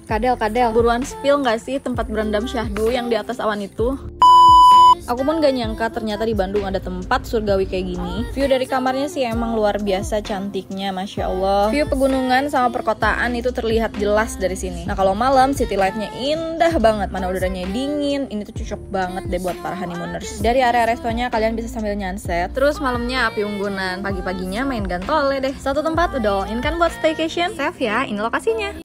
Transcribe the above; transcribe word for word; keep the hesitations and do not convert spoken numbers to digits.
Kadel, kadel. Buruan spill nggak sih tempat berendam syahdu yang di atas awan itu? Aku pun gak nyangka ternyata di Bandung ada tempat surgawi kayak gini. View dari kamarnya sih emang luar biasa cantiknya, Masya Allah. View pegunungan sama perkotaan itu terlihat jelas dari sini. Nah kalau malam city light-nya indah banget, mana udaranya dingin. Ini tuh cocok banget deh buat para honeymooners. Dari area restonya kalian bisa sambil nyanset, terus malamnya api unggunan, pagi-paginya main gantole deh. Satu tempat udah all in kan buat staycation? Safe ya, ini lokasinya.